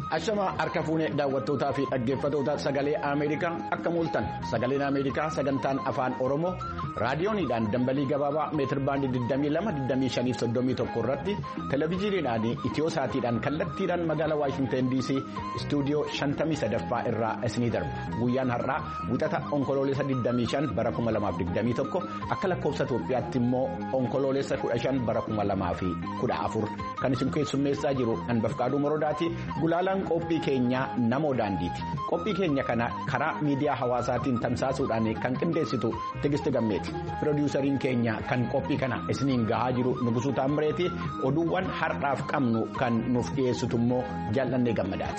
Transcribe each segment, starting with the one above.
Ashama harka fuunee daawwattootaa fi dhaggeeffattoota sagalee Ameerikaa akka mul'atan sagaleen Ameerikaa sagantaan afaan Oromoo raadiyooniidhaan dambalii gabaabaa meetir baandii 22-25-31 irratti televezyiiniidhaan Itiyoosaatiidhaan kallattiidhaan magaalaa Waashingtan DC istuudiyoo 53ffaa irraa isinii darba. Guyyaan har'aa wixata onkoloolessa 25 bara 2021 akka lakkoofsa Itoophiyaatti immoo onkoloolessa 15 bara 2014 kan isin keessummeessaa jiru Anbafqaaduu Morodaati. Gulaalaan qophii keenya namoo daandiiti. Qophii keenya kana karaa miidiyaa hawaasaatiin tamsaasuudhaan kan qindeessitu Tigisti Gammeeti. Piroodyuusariin keenya kan qophii kana isiniin gahaa jiru Nugusuu Taammireeti. Oduuwwan har'aaf qabnu kan nuuf dhiyeessitu immoo Jaallannee Gammadaati.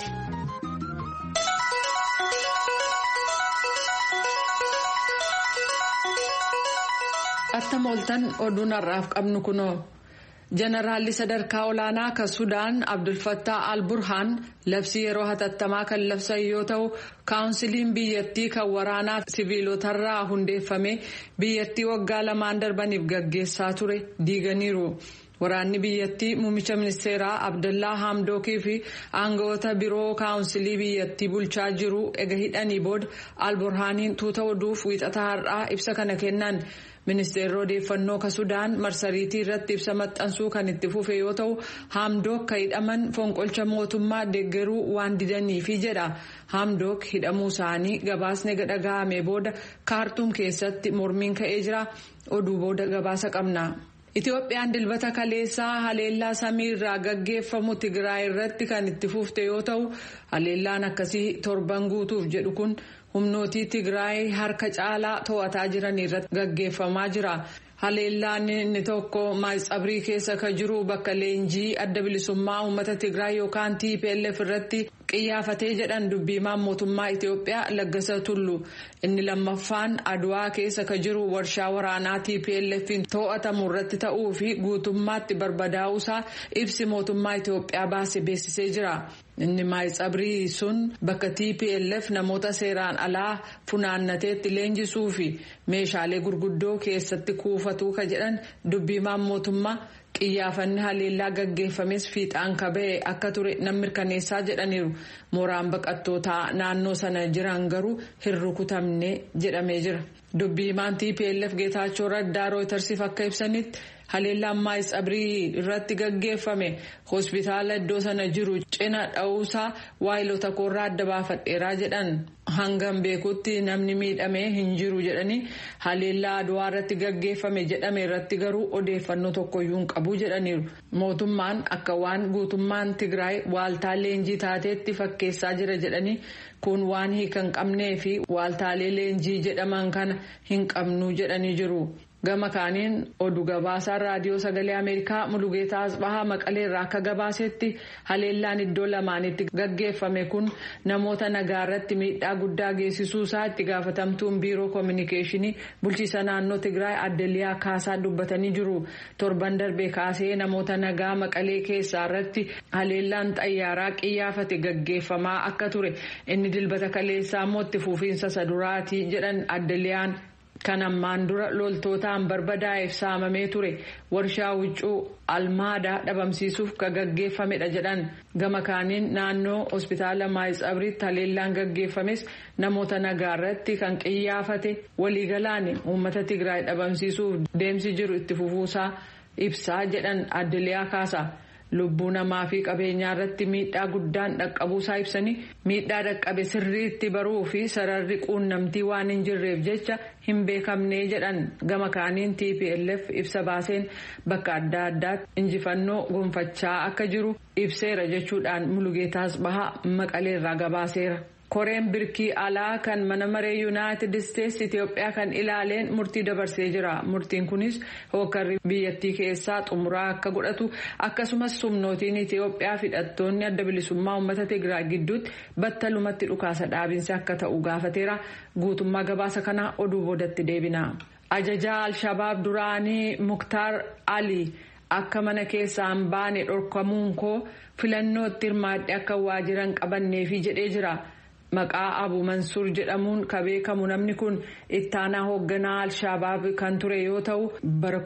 Akka mooltan oduun har'aaf qabnu kunoo. Jeneraalli sadarkaa olaanaa kan Sudaan Abdulfattaa Al-Burhaan labsii yeroo hatattamaa kan labsan yoo ta'u kaawunsiliin biyyattii kan waraanaa siviilotarraa hundeeffame biyyattii waggaa lamaan darbaniif gaggeessaa ture diiganiiru. Waraanni biyyattii muummicha ministeeraa Abdallaa Hamdookii fi aangawoota biroo kaawunsilii biyyattii bulchaa jiru ega hidhanii booda Al-Burhaaniin tuuta oduuf wixata har'aa ibsa kana kennan. Ministeerri odeeffannoo ka Sudaan marsariitii irratti ibsa maxxansuu kan itti fufe yoo ta'u Hamdook ka hidhaman fonqolcha mootummaa deeggaruu waan didaniifi jedha. Hamdook hidhamuu isaanii gabaasni dhaga'ame booda kaartuum keessatti mormiin ka'ee jira. Oduu booda gabaasa qabna. Itoophiyaan dilbata kaleessaa haleellaa samii irraa gaggeeffamu Tigraay irratti kan itti fufte yoo ta'u haleellaan akkasii torban guutuuf jedhu kun humnootii Tigraay harka caalaa to'ataa jiran irratti gaggeeffamaa jira. Haleellaan inni tokko Maayitsabrii keessa kan jiru bakka leenjii adda bilisummaa uummata Tigraay yookaan TPLF irratti qiyyaafatee jedhan dubbiimaan mootummaa Itoophiyaa Laggasa Tullu. Inni lammaffaan Aduwaa keessa kan jiru warshaa waraanaa TPLF'n to'atamu irratti ta'uu fi guutummaatti barbadaa'uusaa ibsi mootummaa Itoophiyaa baase beeksisee jira. Inni Maayitsabrii sun bakka TPLF namoota seeraan alaa funaannateetti leenjisuu fi meeshaalee gurguddoo keessatti kuufatu ka jedhan dubbiimaan mootummaa qiyyaafanni haleellaa gaggeeffames fiixaan kaba'e akka ture nan mirkaneessaa jedhaniiru. Mooraan baqattootaa naannoo sana jiran garuu hin rukutamne jedhamee jira. Dubbiimaan TPLF Geetaachoo Raddaa Rooyitersiif akka ibsanitti haleellaan Maayitsabrii irratti gaggeeffame hospitaala iddoo sana jiru cina dha'uusaa waayilota koorraa adda baafadheeraa jedhan. Hangam beekutti namni miidhamee hin jiru jedhanii haleellaa Aduwaa irratti gaggeeffame jedhame irratti garuu odeeffannoo tokkoyyuu hin qabu jedhaniiru. Mootummaan akka waan guutummaan Tigraay waaltaa leenjii taateetti fakkeessaa jira jedhanii kun waan hiika hin qabnee fi waaltaalee leenjii jedhaman kana hin qabnu jedhanii jiru. Gama kaaniin oduu gabaasaan raadiyoo sagalee Ameerikaa Mulugeetaa Asbahaa Maqalee irraa akka gabaasetti haleellaan iddoo lamaanitti gaggeeffame kun namoota nagaa irratti miidhaa guddaa geessisuu isaa itti gaafatamtuun biiroo koominikeeshinii bulchiisa naannoo Tigraay Addeliyaa Kaasaa dubbatanii jiru. Torban darbee kaasee namoota nagaa Maqalee keessaa irratti haleellaan xayyaaraa qiyyaafate gaggeeffamaa akka ture. Inni dilbata kaleessaa immoo itti fufiinsa saduraati jedhan Addeliyaan. Kan ammaan dura loltootaan barbadaa'eef saamamee ture warshaa huccuu almaadaa dhabamsiisuuf kan gaggeeffamedha jedhan. Gama kaaniin naannoo hospitaala Maayitsabriitti haleellaan gaggeeffames namoota nagaa irratti kan qiyyaafate waliigalaan uummata Tigraay dhabamsiisuuf deemsi jiru itti fufuusaa ibsaa jedhan Addeliyaa Kaasaa. Lubbuu namaa fi qabeenyaa irratti miidhaa guddaan dhaqqabuusaa ibsanii miidhaa dhaqqabe sirriitti baruu fi sararri quunnamtii waan hin jirreef jecha hin beekamnee jedhan. Gama kaaniin TPLF ibsa baaseen bakka adda addaatti injifannoo gonfachaa akka jiru ibseera jechuudhaan Mulugeetaa Asbahaa Maqaleerraa gabaaseera. Koreen birkii alaa kan mana maree Yuunaayitid Isteetsi Itoophiyaa kan ilaaleen murtii dabarsee jira. Murtiin kunis hookarri biyyattii keessaa xumuraa akka godhatu akkasumas humnootiin Itoophiyaa hidhattoonni adda bilisummaa uummata Tigraay gidduutti battalumatti dhukaasa dhaabinsi akka ta'u gaafateera. Guutummaa gabaasa kanaa oduu boodatti deebina. Ajajaa Al-Shabaab duraanii Muktaar Ali akka mana keessaan baane dhorkamuun koo filannootti hirmaadhe akka waajiran qabanneefi jedhee jira. Maqaa Abu Mansuur jedhamuun kan beekamu namni kun ittaanaa hoogganaa Al-Shabaab kan ture yoo ta'u bara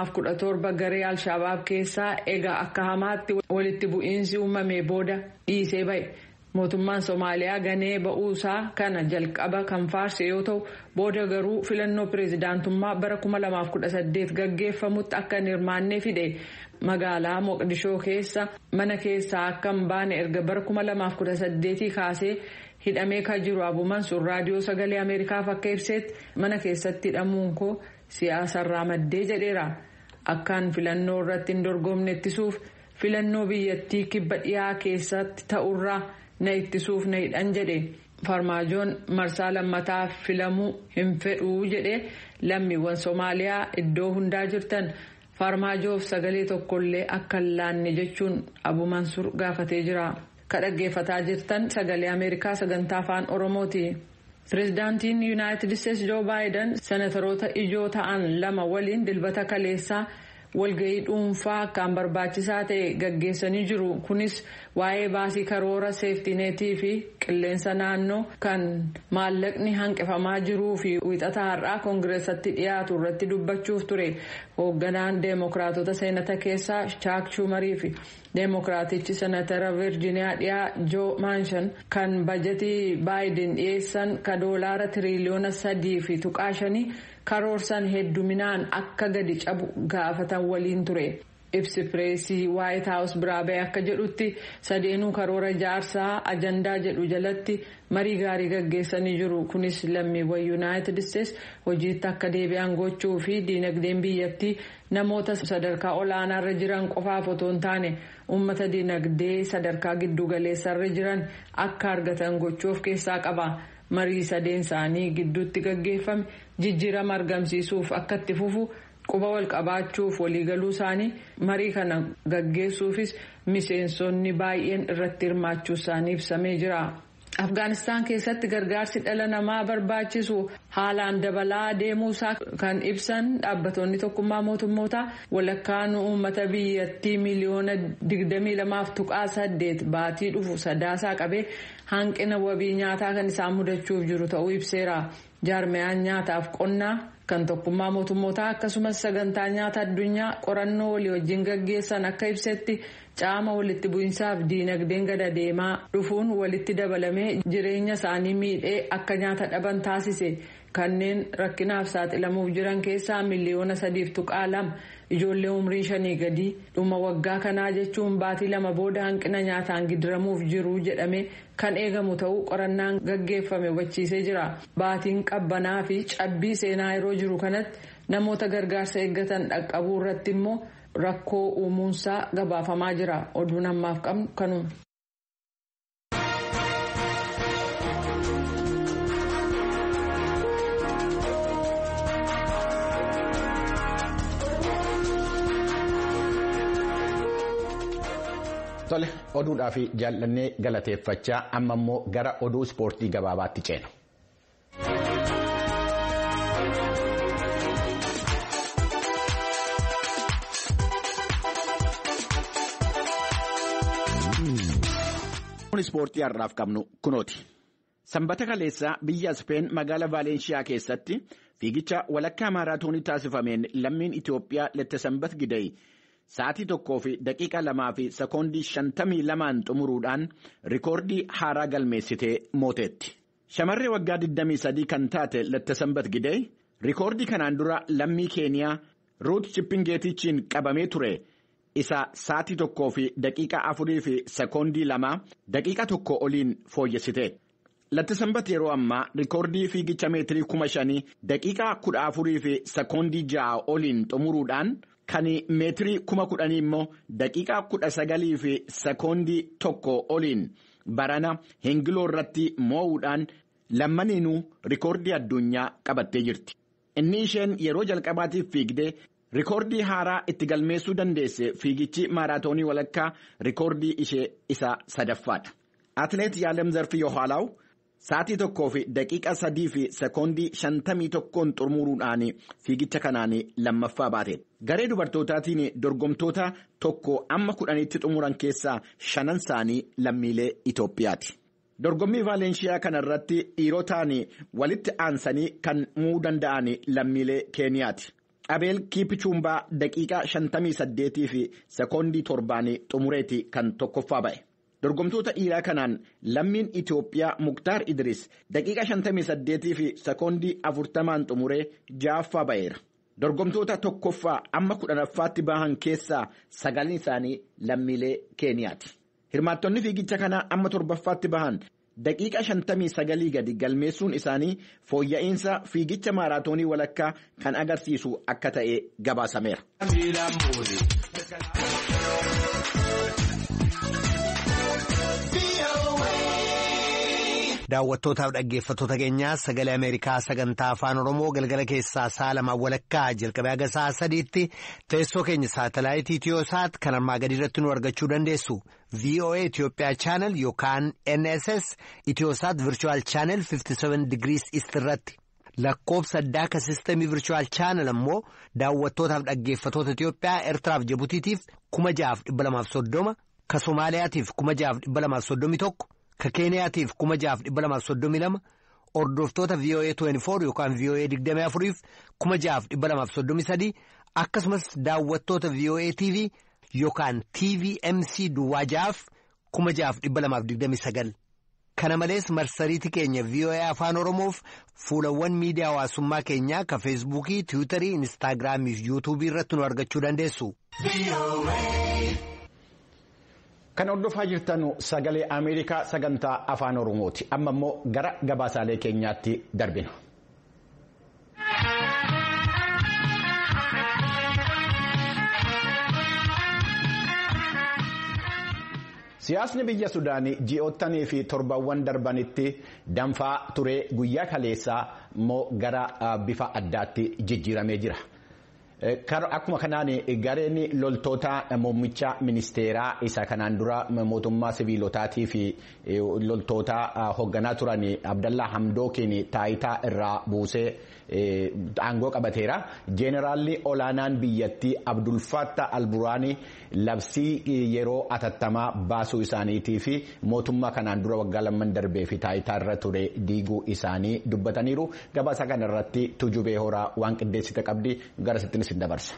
2017 garee Al-Shabaab keessaa egaa akka hamaatti walitti bu'iinsi uumame booda dhiisee ba'e. Mootummaan Somaaliyaa ganee ba'uusaa kana jalqaba kan faarse yoo ta'u booda garuu filannoo pireezidaantummaa bara 2018 gaggeeffamutti akka hin hirmaannee fide. Magaalaa Moqdishoo keessa mana keessaa akka hin baane erga bara 2018 kaasee hidhamee kan jiru Abu Mansuur raadiyoo sagalee Ameerikaaf akka ibsetti mana keessatti hidhamuun koo siyaasarraa maddee jedheera. Akkaan filannoo irratti hin dorgomne ittisuuf filannoo biyyattii kibba dhiyaa keessatti ta'urraa na ittisuuf na hidhan jedhe. Farmaajoon marsaa lammataa filamuu hin fedhuu jedhe lammiiwwan Somaaliyaa iddoo hundaa jirtan farmaajoof sagalee tokkollee akka hin laanne jechuun Abu Mansuur gaafatee jira. Ka dhaggeeffataa jirtan sagalee Ameerikaa sagantaa afaan Oromooti. Pireezidaantiin Yuunaayitid Isteetsi Joo Baayiden senatoroota ijoo ta'an lama waliin dilbata kaleessaa walgahii dhuunfaa akkaan barbaachisaa ta'e gaggeessanii jiru. Kunis waa'ee baasii karoora seeftineetii fi qilleensa naannoo kan maallaqni hanqifamaa jiruu fi wixata har'aa koongireesatti dhiyaatu irratti dubbachuuf ture. Hoogganaan deemokiraatota seenata keessaa Chaak Shumarii fi deemokiraatichi senatara Virjiiniyaa dhiyaa Joo Maanshan kan bajetii Baayiden dhiyeessan ka doolaara tiriliyoona 3.5 karoorsan hedduminaan akka gadi cabu gaafatan waliin ture. Ibsi pireesii White House biraa ba'e akka jedhutti sadeenuu karoora ijaarsaa ajandaa jedhu jalatti marii gaarii gaggeessanii jiru. Kunis lammiiwwan Yuunaayitid Isteetsi hojiitti akka deebi'an gochuu fi diinagdeen biyyattii namoota sadarkaa olaanaarra jiran qofaaf otoo hin taane uummata diinagdee sadarkaa giddu galeessarra jiran akka argatan gochuu of keessaa qaba. Marii sadeen isaanii gidduutti gaggeeffame jijjiirama argamsiisuuf akka itti fufu quba wal qabaachuuf waliigaluu isaanii marii kana gaggeessuufis miseensonni baay'een irratti hirmaachuu isaanii ibsamee jira. Afgaanistaan keessatti gargaarsi dhala namaa barbaachisu haalaan dabalaa deemuusaa kan ibsan dhaabbattoonni tokkummaa mootummootaa walakkaan uummata biyyattii miliyoona 22.8 baatii dhufu sadaasaa qabee hanqina wabii nyaataa kan isaan mudachuuf jiru ta'uu ibseera. Jaarmiyaan nyaataaf qonnaa kan tokkummaa mootummootaa akkasumas sagantaa nyaata addunyaa qorannoo walii wajjin gaggeessan akka ibsetti caama walitti bu'insaaf diinagdeen gada deemaa dhufuun walitti dabalamee jireenya isaanii miidhee akka nyaata dhaban taasise. Kanneen rakkinaaf saaxilamuuf jiran keessaa miliyoona 3.2 ijoollee umrii 5 gadi dhuma waggaa kanaa jechuun baatii 2 booda hanqina nyaataan gidiramuuf jiru jedhame kan eegamu ta'uu qorannaan gaggeeffame hubachiisee jira. Baatiin qabbanaa fi cabbii seenaa yeroo jiru kanatti namoota gargaarsa eeggatan dhaqqabuu irratti immoo rakkoo uumuunsaa gabaafamaa jira. Oduun ammaaf qabnu kanuma. Tole oduudhaa fi jaallannee galateeffachaa amma immoo gara oduu ispoortii gabaabaatti ceena. Ispoortii har'aaf qabnu kunooti. Sanbata kaleessaa biyya Ispeen magaalaa Vaalenshiyaa keessatti fiigicha walakkaa maaraatoonii taasifameen lammiin Itoophiyaa Lettesenbat Gidey sa'aatii 1 fi daqiiqa 2 fi sekoondii 52 xumuruudhaan rikoordii haaraa galmeessitee mooteetti. Shamarree waggaa 23 kan taate Lettesenbat Gidey rikoordii kanaan dura lammii Keeniyaa Ruut Chippingeetichiin qabamee ture. Isa sa'aatii 1 fi daqiiqa 4 fi sekoondii 2 daqiiqa 1 oliin fooyyessite. Lettesenbat yeroo ammaa rikoordii fiigicha meetirii 5,000 daqiiqa 14 fi sekoondii 6 oliin xumuruudhaan kan meetirii 10,000 immoo daqiiqa 19 fi sekoondii 1 oliin barana hengiloo irratti moo'uudhaan lammaniinuu rikoordii addunyaa qabattee jirti. Inni isheen yeroo jalqabaatiif fiigdee rikoordii haaraa itti galmeessuu dandeesse fiigichi maaraatoonii walakkaa rikoordii ishee isa sadaffaadha. Atileet Yaalem Zarfii Yohaalaw sa'aatii 1 fi daqiiqa 3 fi sekoondii 51 xumuruudhaan fiigicha kanaan lammaffaa baate. Garee dubartootaatiin dorgomtoota 1 amma 10tti xumuran keessaa 5 isaanii lammiilee Itoophiyaati. Dorgommii Vaalenshiyaa kanarratti dhiirotaan walitti aansanii kan mo'uu danda'an lammiilee Keeniyaati. Abeel Kiipichuumbaa daqiiqa 58 fi sekoondii 7 xumureeti kan tokkoffaa ba'e. Dorgomtoota dhiiraa kanaan lammiin Itoophiyaa Muktaar Idris daqiiqa 58 fi sekoondii 40 xumuree 6ffaa ba'eera. Dorgomtoota tokkoffaa amma 10ffaatti bahan keessaa 9 isaanii lammiilee Keeniyaati. Hirmaattonni fiigicha kanaa amma 7ffaatti bahan daqiiqa 59 gadi galmeessuun isaanii fooyya'insa fiigicha maaraatoonii walakkaa kan agarsiisu akka ta'e gabaasameera. Daawwattootaaf dhaggeeffattoota keenyaa sagalee Ameerikaa sagantaa afaan Oromoo galgala keessaa sa'a 2 walakkaa jalqabee haga sa'a 3tti teessoo keenya saatalaayitii Itiyoosaat kan armaa gadii irratti nu argachuu dandeessu. VOA Itoophiyaa Channel yookaan NSS Itiyoosaat Virtual Channel 57 degrees East irratti. Lakkoofsa addaa ka sistemii Virtual Channel ammoo daawwattootaaf dhaggeeffattoota Itiyoophiyaa Eertiraaf Jibutiitiif 6,230 ka Somaaliyaatiif 6,231. Ka Keeniyaatiif 6,232 hordoftoota VOA 24 yookaan VOA 24 6,233 akkasumas daawwattoota VOA TV yookaan TVMC duwwaa 6,229. Kana malees marsariitii keenya VOA Afaan Oromoof fuulawwan miidiyaa hawaasummaa keenyaa ka Feesbuukii, Tiwiitarii, Inistaagiraamii fi Yuutuubii irratti nu argachuu dandeessu. Kan hordofaa jirtan sagalee Ameerikaa sagantaa afaan Oromooti. Amma immoo gara gabaasaalee keenyaatti darbina. Siyaasni biyya Sudaanii ji'oottanii fi torbaawwan darbanitti danfaa ture guyyaa kaleessaa immoo gara bifa addaatti jijjiiramee jira. Akkuma kanaan gareen loltoota muummicha ministeeraa isa kanaan dura mootummaa siviilotaatii fi loltoota hoogganaa turan Abdallaa Hamdookiin taayitaa irraa buusee aangoo qabateera. Jeenaraalli olaanaan biyyattii Abdul Fattah al-Burhaanii labsii yeroo atattamaa baasuu isaaniitii fi mootummaa kanaan dura waggaa 2 darbee fi taayitaa irra ture diiguu isaanii dubbataniiru. Gabaasa kana irratti Tujubee Horaa waan qindeessite qabdi gara sittinis hin dabarsa.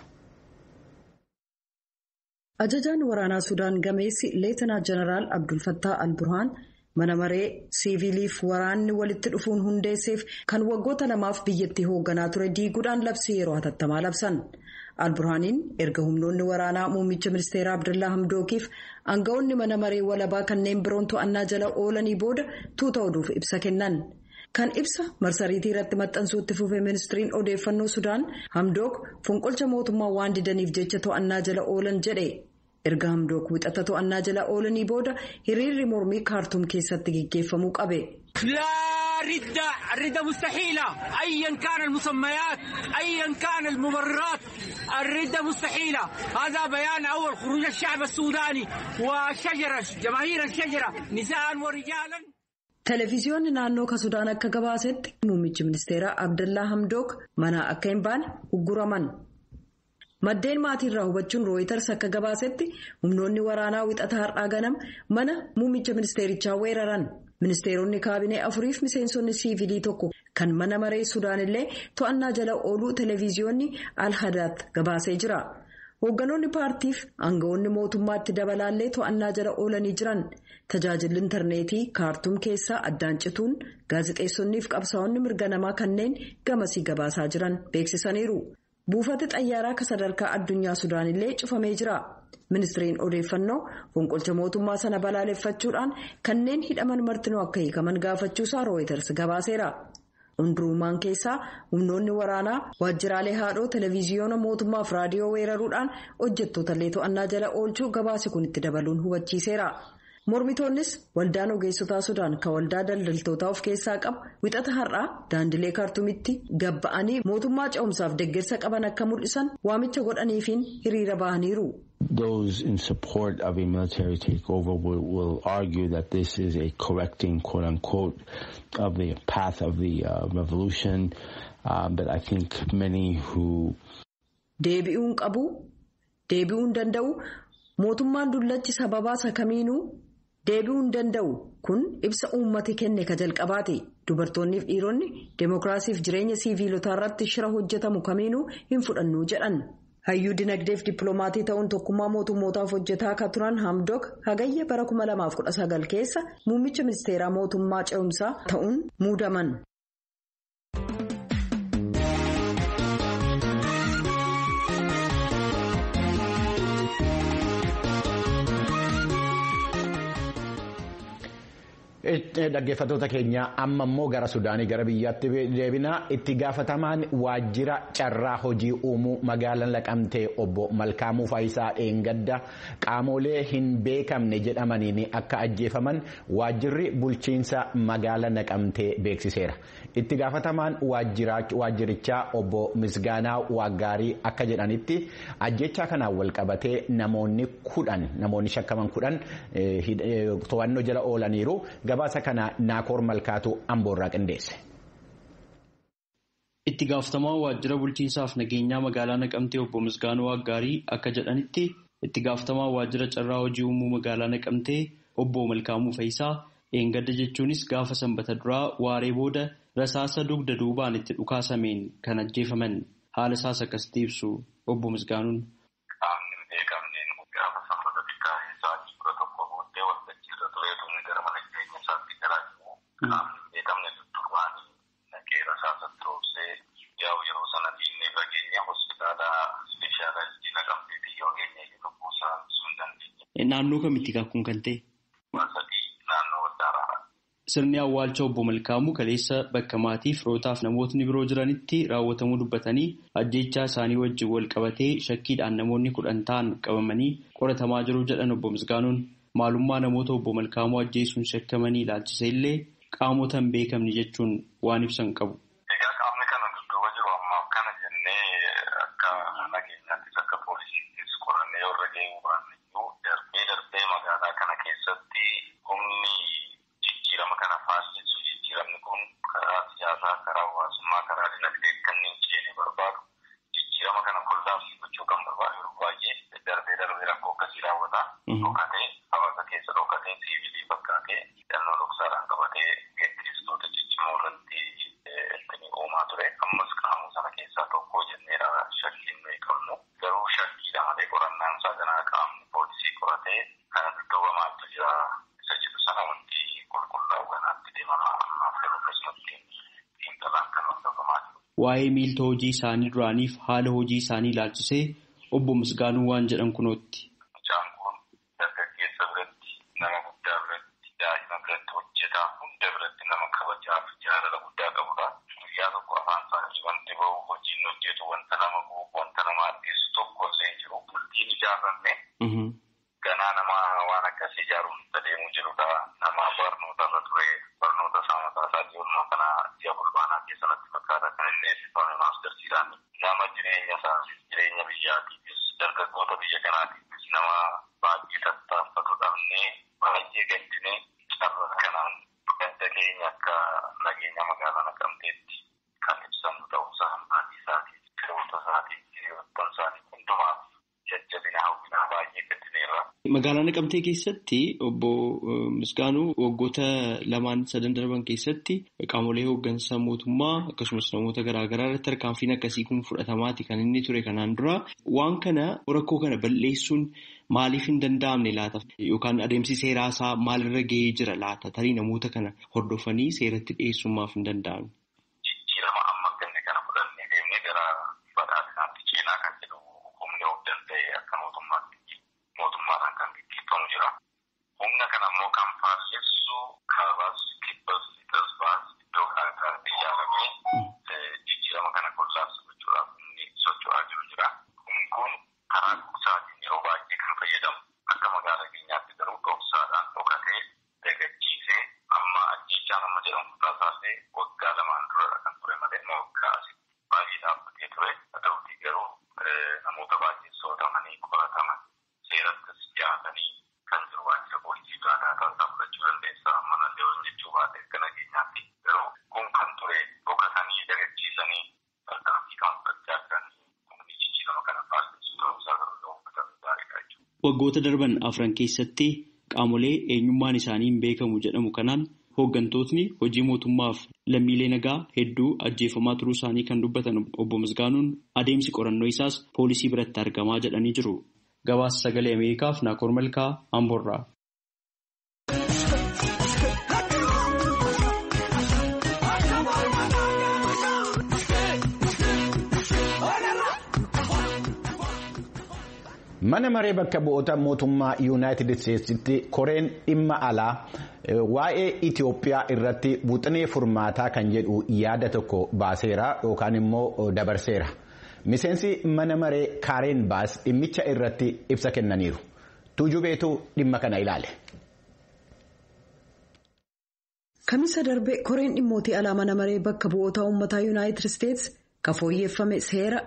Ajajaan waraanaa Sudaan gameessi Leetanaa Jeneraal Abdul Fattah al-Burhaan mana maree siviiliif waraanni walitti dhufuun hundeesseef kan waggoota 2 biyyattii hoogganaa ture diiguudhaan labsii yeroo hatattamaa labsan. Al-Burhaaniin erga humnoonni waraanaa muummicha ministeeraa Abdallaa Hamdookiif aangawoonni mana maree walabaa kanneen biroon to'annaa jala oolanii booda tuuta oduuf ibsa kennan. Kan ibsa marsariitii irratti maxxansuutti fufe ministiriin odeeffannoo Sudaan Hamdook fonqolcha mootummaa waan didaniif jecha to'annaa jala oolan jedhe. Erga Hamdook wixata to'annaa jala oolanii booda hiriirri mormii kaartuum keessatti gaggeeffamuu qabe. الردة مستحيلة أيا كان المسميات أيا كان المبررات الردة مستحيلة. هذا بيان أول خروج الشعب السوداني وشجرة جماهير الشجرة نساء ورجالا. Televiziyoonni naannoo ka Sudaan akka gabaasetti muummichi ministeeraa Abdallaa Hamdook mana akka hin baane ugguraman. Maddeen maatiirraa hubachuun Rooyiters akka gabaasetti humnoonni waraanaa wixata har'aa ganam mana muummicha ministeerichaa weeraran. Ministeeronni kaabinee 4 fi miseensonni siivilii 1 kan mana maree Sudaan illee to'annaa jala ooluu televiziyoonni Al-Hadaat gabaasee jira. Hoogganoonni paartiif aangawoonni mootummaatti dabalaallee to'annaa jala oolanii jiran. Tajaajilli intarneetii kaartuum keessaa addaan cituun gaazexeessonnii fi qabsaa'onni mirga namaa kanneen gamasii gabaasaa jiran beeksisaniiru. Buufata xayyaaraa ka sadarkaa addunyaa Sudaan illee cufamee jira. Ministiriin odeeffannoo fonqolcha mootummaa sana balaaleffachuudhaan kanneen hidhaman martinoo akka hiikaman gaafachuusaa Rooyiters gabaaseera. Hunduruumaan keessaa humnoonni waraanaa waajjiraalee haadhoo televiziyoona mootummaaf raadiyoo weeraruudhaan hojjettootallee to'annaa jala oolchuu gabaasi kun itti dabaluun hubachiiseera. Mormitoonnis waldaan ogeessotaa Sudaan kan waldaa daldaltootaa of keessaa qabu wixata har'aa daandilee kaartuumitti gabba'anii mootummaa ce'umsaaf deeggarsa qaban akka mul'isan waamicha godhaniifiin hiriira bahaniiru. Those in support of a military takeover will argue that this is a correcting, quote unquote, of the path of the revolution. But I think many who deebi'uun qabu, deebi'uun danda'u, mootummaan dullachi sababaa sakamiinuu deebi'uun danda'u kun ibsa uummati kenne ka jalqabaati. Dubartoonni fi dhiironni deemokiraasiif jireenya siiviilotaa irratti shira hojjetamu kamiinuu hin fudhannu jedhan. Hayyuu dinagdeef dippiloomatii ta'uun tokkummaa mootummootaaf hojjetaa akka turan Hamdok hagayya bara 2019 keessa muummicha ministeeraa mootummaa ce'umsaa ta'uun muudaman. Dhaggeeffattoota keenya amma immoo gara Sudaanii gara biyyaatti deebinaa itti gaafatamaan waajjira carraa hojii uumuu magaalaa Naqamtee obbo Malkaamuu Faayisaa Dheengadda qaamolee hin beekamne jedhamaniin akka ajjeefaman waajjirri bulchiinsa magaalaa Naqamtee beeksiseera. Itti gaafatamaan waajjirichaa obbo Misgaanaa Waaggaarii akka jedhanitti ajjechaa kanaan wal qabatee namoonni shakkaman 10 to'annoo jala oolaniiru. Gabaasa kana Naakoor Malkaatu Amboorraa qindeesse. Itti gaafatamaa waajjira bulchiinsaaf nageenyaa magaalaa Naqamtee obbo Misgaanuu Waaggaarii akka jedhanitti itti gaafatamaa waajjira carraa hojii uumuu magaalaa Naqamtee obbo Malkaamuu Faayisaa Dheengadda jechuunis gaafa sanbata duraa waaree booda rasaasa dugda duubaan itti dhukaasameen kan ajjeefaman haala isaas akkasitti ibsu obbo Misgaanuun. Naannoo kamitti kun kan ta'e? Sirni awwaalcha obbo Malkaamuu kaleessa bakka maatii firootaaf namootni biroo jiranitti raawwatamuu dubbatanii ajjechaa isaanii wajjin wal qabatee shakkiidhaan namoonni 10 ta'an qabamanii qoratamaa jiru jedhan obbo Misgaanuun maalummaa namoota obbo Malkaamuu ajjeesuun shakkamanii ilaalchise illee qaamota hin beekamne jechuun waan ibsan qabu. Waa'ee miiltoo hojii isaanii duraaniif haala hojii isaanii ilaalchisee obbo Misgaanuu waan jedhan kunootti. Mucaan kun dargaggeessa biratti nama guddaa biratti daa'ima biratti hojjetaa hunda biratti nama kabajaa fi jaalala guddaa qabudha. Guyyaa tokko afaan isaanii wanti bahu hojiin hojjetu wanta nama guubu wanta nama addeessu tokko illee jiru. Bultiin ijaarranne ganaa nama waan akkasii ijaaruun adeemuu jirudha. Nama barnoota irra ture barnoota isaa mataa isaatii oolmaa kana ji'a fulbaanaa keessatti fakkaata kan inni eebbifame maastarsiidhaan nama jireenya biyyaatiifis dargaggoota biyya kanaatiifis nama baay'ee tattaaffatudha. Baay'ee gaddinee carraa kanaan gadda keenya akka nageenya magaalaa Naqamteetti kan ibsannu ta'uusaa maatii isaatiif firoota isaatiif hiriyoottan isaanii hundumaaf jajjabina hawwinaa baay'ee gaddineerra. Magaalaa Naqamtee keessatti obbo Misgaanuu waggoota 2-3 darban keessatti qaamolee hooggansa mootummaa akkasumas namoota garaagaraa irratti tarkaanfiin akkasii kun fudhatamaati kan inni ture kanaan dura. Waan kana rakkoo kana balleessuun maaliif hin danda'amne laata? Yookaan adeemsi seeraa isaa maalirra gahee jira laata? Tarii namoota kana hordofanii seeratti dhiyeessummaaf hin danda'amne. Jijjiirama amma ganne kana fudhannee deemnee gara badhaadhinaatti ceenaa kan jedhu humni of danda'e akka mootummaadhaan kan gaggeeffamu jira. Humna kana immoo kan faalleessu kaabaas kibbas lixas baas iddoo garaagaraatti ijaaramee jijjiirama kana kollaabsu gochuudhaaf inni socho'aa jiru jira. Kun karaa dhugsaatiin yeroo baay'ee kan fayyadamu akka magaalaa keenyaatti garuu dhoksaadhaan dhokatee dagachiisee amma ajjeechaan amma jedhamu taasisee waggaa 2 dura kan ture malee waggaa asii baay'ee dhaabbatee ture. Haa ta'uutii garuu namoota baay'ee sootamanii qorataman seerattis dhiyaatanii kan jiru waajjira poolisii biraadhaa ta'uu fudhachuu dandeessa. Manallee waliin jechuu baate akka nageenyaatti garuu kun kan ture dhokatanii dagachiisanii tarkaanfii kan fudhachaa jiranii humni jijjiirama kana faalleessu ta'uusaa garuu hubatamuu gaariidha jechuudha. Waggoota darban 4 keessatti qaamolee eenyummaan isaanii hin beekamu jedhamu kanaan hooggantootni hojii mootummaaf lammiilee nagaa hedduu ajjeefamaa turuu isaanii kan dubbatan obbo Misgaanuun adeemsi qorannoo isaas poolisii biratti argamaa jedhanii jiru. Gabaasa sagalee Ameerikaaf Naakoor Malkaa Amboorraa. Mana maree bakka bu'oota mootummaa Yuunaayitid Isteetsitti koreen dhimma alaa waa'ee Itoophiyaa irratti buuxinee furmaataa kan jedhu yaada tokko baaseera yookaan immoo dabarseera. Miseensi mana maree Kaareen Baas dhimmicha irratti ibsa kennaniiru. Tuujubeetu dhimma kana ilaale. Kamisa darbe koreen dhimmootii alaa mana maree bakka bu'oota uummataa Yuunaayitid Isteets ka fooyyeffame seera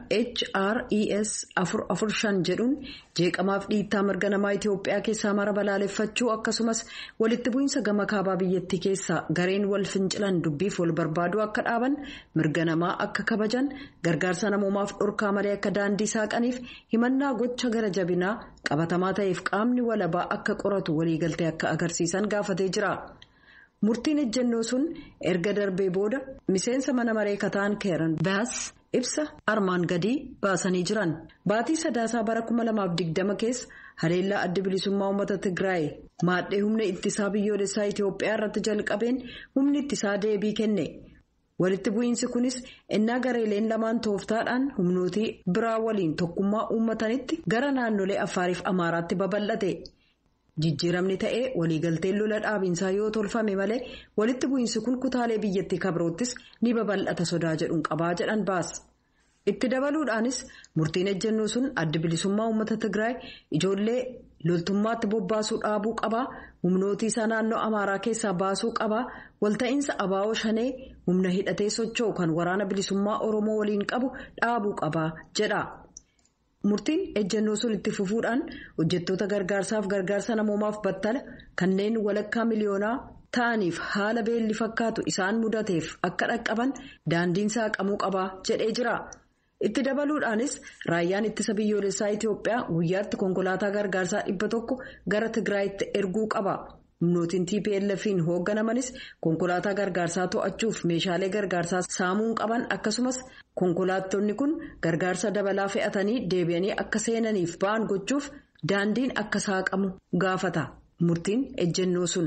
HRES 445 jedhuun jeeqamaaf dhiittaa mirga namaa Itoophiyaa keessaa mara balaaleffachuu akkasumas walitti bu'iinsa gama kaabaa biyyattii keessaa gareen wal fincilan dubbiif wal barbaaduu akka dhaaban mirga namaa akka kabajan gargaarsa namoomaaf dhorkaa malee akka daandii saaqaniif himannaa gocha gara jabinaa qabatamaa ta'eef qaamni walabaa akka qoratu waliigaltee akka agarsiisan gaafatee jira. Murtiin ejjennoo sun erga darbee booda miseensa mana maree kataan Kaareen Baas ibsa armaan gadii baasanii jiran. Baatii Sadaasaa bara 2020 keessa haleellaa adda bilisummaa uummata Tigraay maadhee humna ittisaa biyyoolessaa Itoophiyaa irratti jalqabeen humni ittisaa deebii kenne. Walitti bu'iinsi kunis innaa gareeleen lamaan tooftaadhaan humnootii biraa waliin tokkummaa uummatanitti gara naannolee Affaariif Amaaraatti babal'ate. Jijjiiramni ta'ee waliigalteen lola dhaabinsaa yoo tolfame malee walitti bu'iinsi kun kutaalee biyyattii kabroottis ni babal'ata sodaa jedhuun qabaa jedhan Baas. Itti dabaluudhaanis murtiin ejjennoo sun adda bilisummaa uummata Tigraay ijoollee loltummaatti bobbaasuu dhaabuu qabaa, humnootii isaa naannoo Amaaraa keessaa baasuu qabaa, walta'iinsa abaa'oo shanee humna hidhatee socho'u kan waraana bilisummaa Oromoo waliin qabu dhaabuu qabaa jedha. Murtiin ejjennoo sun itti fufuudhaan hojjettoota gargaarsaaf gargaarsa namoomaaf battala kanneen walakkaa miliyoonaa ta'aniif haala beelli fakkaatu isaan mudateef akka dhaqqaban daandiin saaqamuu qabaa jedhee jira. Itti dabaluudhaanis raayyaan ittisa biyyoolessaa Itoophiyaa guyyaatti konkolaataa gargaarsaa 100 gara Tigraayitti erguu qaba. Humnootiin TPLF'n hoogganamanis konkolaataa gargaarsaa to'achuuf meeshaalee gargaarsaa saamuun qaban akkasumas konkolaattonni kun gargaarsa dabalaa fe'atanii deebi'anii akka seenaniif ba'an gochuuf daandiin akka saaqamu gaafata. Murtiin ejjennoo sun.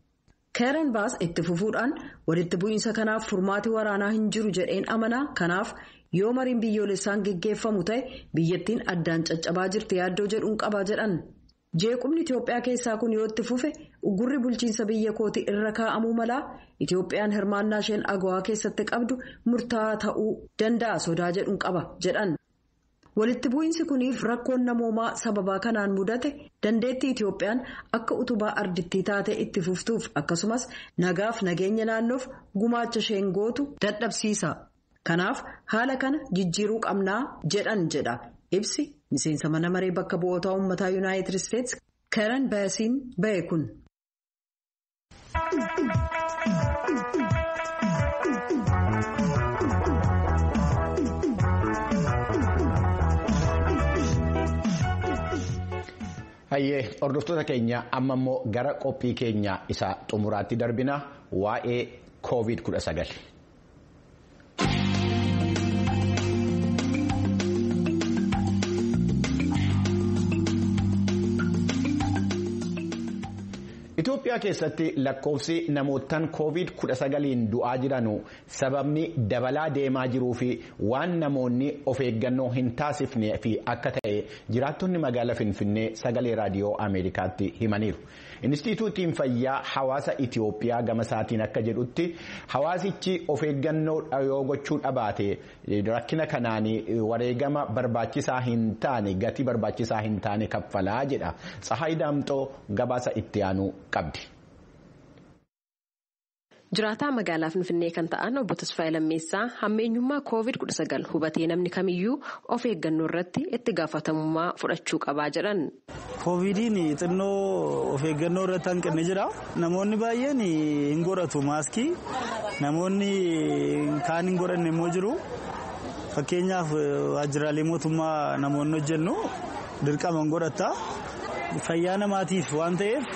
Kaareen Baas itti fufuudhaan walitti bu'iinsa kanaaf furmaati waraanaa hin jiru jedheen amanaa kanaaf yoo mariin biyyoolessaan geggeeffamu ta'e biyyattiin addaan caccabaa jirti yaaddoo jedhuun qaba jedhan. Jeequmni Itoophiyaa keessaa kun yoo itti fufe ugurri bulchiinsa biyya kootii irra kaa'amuu malaa Itoophiyaan hirmaannaa isheen agawaa keessatti qabdu murtaa'aa ta'uu danda'a sodaa jedhuun qaba jedhan. Walitti bu'iinsi kuniif rakkoon namoomaa sababaa kanaan mudate dandeettii Itoophiyaan akka utubaa ardittii taatee itti fuftuuf akkasumas nagaaf nageenya naannoof gumaacha isheen gootu dadhabsiisa. Kanaaf haala kana jijjiiruu qabnaa jedhan jedha ibsi miseensa mana maree bakka bu'oota uummataa Yuunaayitid Isteets Kaareen Baasiin ba'e kun. Hayyee hordoftoota keenya amma immoo gara qophii keenya isa xumuraatti darbina waa'ee COVID-19. Itoophiyaa keessatti lakkoofsi namootaan COVID-19 du'aa jiranu sababni dabalaa deemaa jiruu fi waan namoonni of eeggannoo hin taasifnee fi akka ta'e jiraattonni magaalaa Finfinnee sagalee raadiyoo Ameerikaatti himaniiru. Inistituutiin fayyaa hawaasa Itoophiyaa gama isaatiin akka jedhutti hawaasichi of eeggannoo yoo gochuu dhabaate rakkina kanaan wareegama barbaachisaa hin taane gatii barbaachisaa hin taane kaffalaa jedha. Tsahaay Daamxoo gabaasa itti aanu qabdi. Jiraataa magaalaa Finfinnee kan ta'an obbo Tasfaayee Lammeessaa hammeenyummaa COVID-19 hubatee namni kamiyyuu of eeggannoo irratti itti gaafatamummaa fudhachuu qabaa jedhan. COVIDiin xinnoo of eeggannoo irratti hanqinni jira. Namoonni baay'een hin godhatu maaskii. Namoonni kaan hin godhanne immoo jiru. Fakkeenyaaf waajjiraalee mootummaa namoonni hojjennu dirqama hin godhata. Fayyaa namaatiif waan ta'eef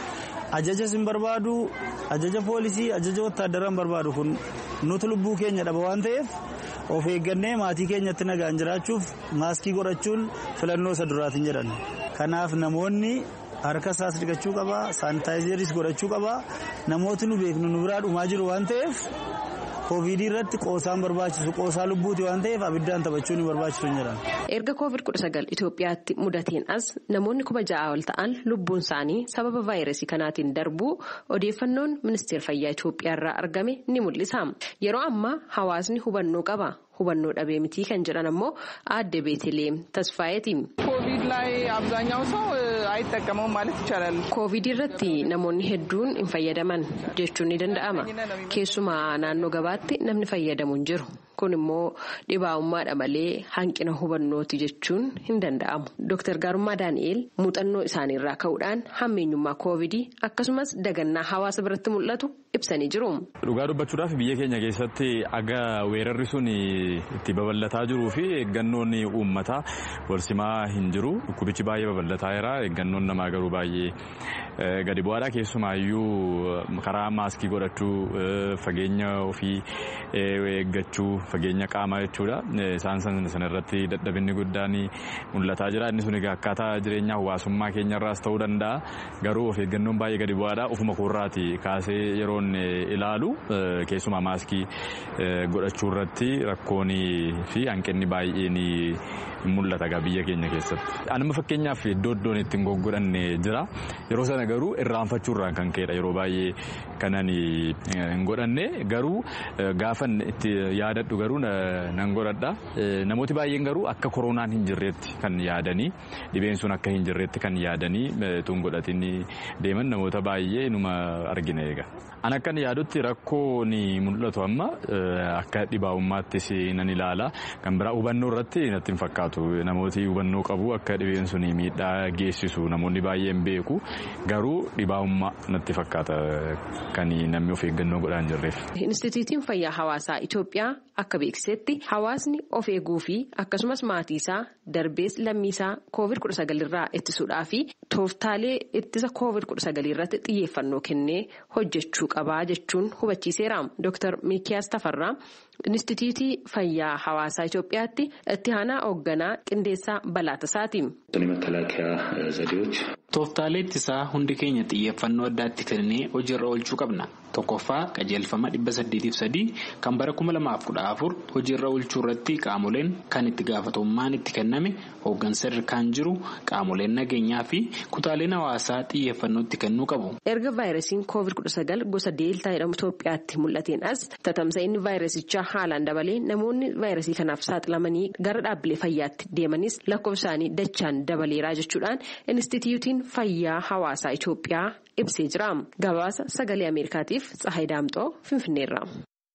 ajaja sin barbaadu ajaja poolisii ajaja wattaaddaraan barbaadu kun nuti lubbuu keenya dhaba waan ta'eef of eeggannee maatii keenyatti nagaan jiraachuuf maaskii godhachuun filannoo isa duraatiin jedhan. Kanaaf namoonni harka isaas dhiqachuu qaba, saanitaayizeeris godhachuu qaba. Namooti nu beeknu nu biraa dhumaa jiru waan ta'eef koovidii irratti qoosaan barbaachisu qoosaa lubbuuti waan ta'eef abiddaan taphachuun ni barbaachisu hin jedhan. Erga COVID-19 Itoophiyaatti mudateen as namoonni 6,000 ol ta'an lubbuun isaanii sababa vaayirasii kanaatiin darbuu odeeffannoon ministeera fayyaa Itoophiyaa irraa argame ni mul'isa. Yeroo ammaa hawaasni hubannoo qaba. Hubannoo dhabee mitii kan jedhan ammoo aadde Beeteleem Tasfaayeeti. ኮቪድ ላይ አብዛኛው ሰው አይጠቀመውም ማለት ይቻላል። ኮቪድ irratti namoonni hedduun hin fayyadaman jechuun ni danda'ama. Keessumaa naannoo gabaatti namni fayyadamu hin jiru. Kun immoo dhibaa'ummaadha malee hanqina hubannooti jechuun hin danda'amu. Dr. Gaarummaa Daani'eel muuxannoo isaaniirraa ka'uudhaan hammeenyummaa koovidii akkasumas dagannaa hawaasa biratti mul'atu ibsanii jiru. Dhugaa dubbachuudhaaf biyya keenya keessatti aga weerarri sun itti babal'ataa jiruu fi eeggannoon uummataa walsimaa hin jiru. Dhukkubichi baay'ee babal'ataa jira. Eeggannoon namaa garuu baay'ee gadi bu'aadha. Keessumaayyuu karaa maaskii godhachuu, fageenya ofii eeggachuu, fageenya qaamaa jechuudha. Isaan sanarratti dadhabinni guddaan mul'ataa jira. Inni sun akkaataa jireenya hawaasummaa keenyarraas ta'uu danda'a. Garuu of eeggannoon baay'ee gadi bu'aadha. Ofuma koorraati kaasee yeroon ilaalu keessumaa maaskii godhachuu irratti rakkoonii fi hanqinni baay'een mul'ata biyya keenya keessatti. Anuma fakkeenyaaf iddoon ittiin goggodhanne jira. Yeroo sana garuu irraanfachuurraan kan ka'edha. Yeroo baay'ee kanan hin godhanne garuu gaafan itti yaadadhu garuu nan godhadha. Namooti baay'een garuu akka koronaan hin jirreetti kan yaadanii dhibeen sun akka hin jirreetti kan yaadanii tun godhatanii deeman namoota baay'ee numa argina eega. An akkan yaadutti rakkoo ni mul'atu amma akka dhibaa'ummaattis nan ilaala. Kan biraa hubannoo irratti natti hin fakkaatu. Namooti hubannoo qabu akka dhibeen sun miidhaa geessisu namoonni baay'een beeku. Garuu dhibaa'ummaa natti fakkaata kan namni of eeggannoo godhaan jirreef. Instituutiin Fayyaa Hawaasaa Itoophiyaa akka beeksisetti hawaasni of eeguu fi akkasumas maatii isaa darbees lammii isaa COVID-19 irraa ittisuudhaa fi tooftaalee ittisa COVID-19 irratti xiyyeeffannoo kennee hojjechuu qabaa jechuun hubachiiseera. Dr. Mikiyaas Tafarraa Instituutii Fayyaa Hawaasaa Itoophiyaatti itti aanaa hoogganaa qindeessaa balaa tasaati. Tooftaalee ittisaa hundi keenya xiyyeeffannoo addaatti kennee hojiirra oolchuu qabna. Tokkoffaa qajeelfama 803 kan bara 2014 hojiirra oolchuu irratti qaamoleen kan itti gaafatamummaan itti kenname hooggansa sadarkaan jiru qaamoleen nageenyaa fi kutaaleen hawaasaa xiyyeeffannootti kennuu qabu. Erga vaayirasiin COVID-19 gosa deeltaa jedhamu Itoophiyaatti mul'ateen as tatamsa'inni vaayirasichaa haalaan dabalee namoonni vaayirasii kanaaf saaxilamanii gara dhaabbilee fayyaatti deemanis lakkoofsaanii dachaan dabaleeraa jechuudhaan Instituutiin Fayyaa Hawaasaa Itoophiyaa ibsee jira. Gabaasa sagalee Ameerikaatiif Tsahaay Daamxoo Finfinneerra.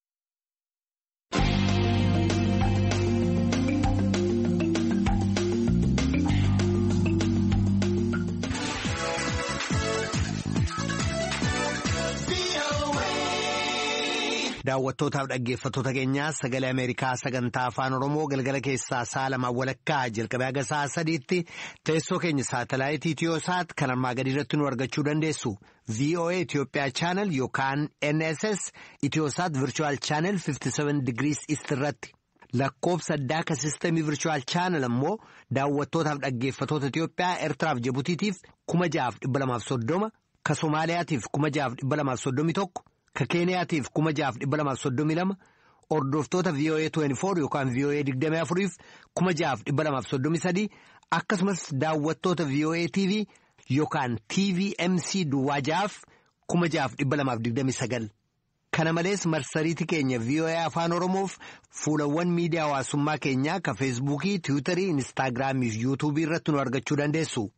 Daawwattootaaf dhaggeeffattoota keenyaa sagalee Ameerikaa sagantaa Afaan Oromoo galgala keessaa sa'a 2 jalqabee haga sa'a 3tti teessoo keenya saatalaayitii Itiyoosaat kan armaa gadii irratti nu argachuu dandeessu. VOA Itoophiyaa Channel yookaan NSS Itiyoosaat Virtual Channel 57 degrees East irratti. Lakkoofsa addaa ka sistemii Virtual Channel ammoo daawwattootaaf dhaggeeffattoota Itoophiyaa Eertiraaf Jibutiitiif 6,230 ka Somaaliyaatiif 6,231 ka Keeniyaatiif 6,232 hordoftoota VOA 24 yookaan VOA 24 6,233 akkasumas daawwattoota VOA TV yookaan TVMC Duwwaajaaf 6,229. Kana malees marsariitii keenya VOA Afaan Oromoof fuulawwan miidiyaa hawaasummaa keenyaa ka Feesbuukii, Tiwiitarii, Inistaagiraamii fi Yuutuubii irratti nu argachuu dandeessu.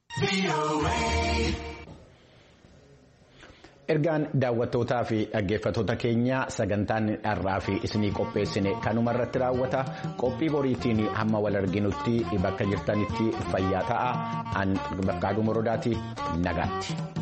Ergaan daawwattootaa fi dhaggeeffattoota keenyaa sagantaan har'aa fi isinii qopheessine kanuma irratti raawwata. Qophii boriitiin hamma wal arginutti bakka jirtanitti fayyaa ta'aa. An Bakkaaduu Morodaati nagaatti.